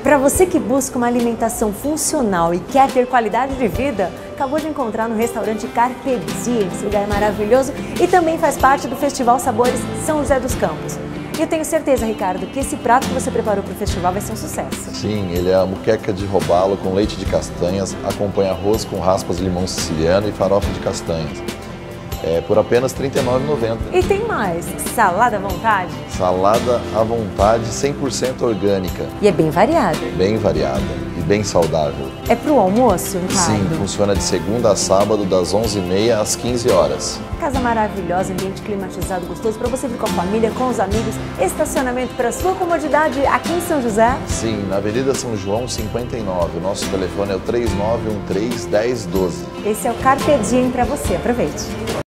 Para você que busca uma alimentação funcional e quer ter qualidade de vida, acabou de encontrar no restaurante Carpe Diem. Esse lugar é maravilhoso e também faz parte do Festival Sabores São José dos Campos. E eu tenho certeza, Ricardo, que esse prato que você preparou para o festival vai ser um sucesso. Sim, ele é a moqueca de robalo com leite de castanhas, acompanha arroz com raspas de limão siciliano e farofa de castanhas. Por apenas R$ 39,90. E tem mais, salada à vontade? Salada à vontade, 100% orgânica. E é bem variada. Bem variada e bem saudável. É para o almoço, Ricardo? Sim, funciona de segunda a sábado, das 11h30 às 15 horas. Casa maravilhosa, ambiente climatizado, gostoso para você vir com a família, com os amigos. Estacionamento para sua comodidade aqui em São José? Sim, na Avenida São João 59. O nosso telefone é o 3913-1012. Esse é o Carpe Diem para você. Aproveite.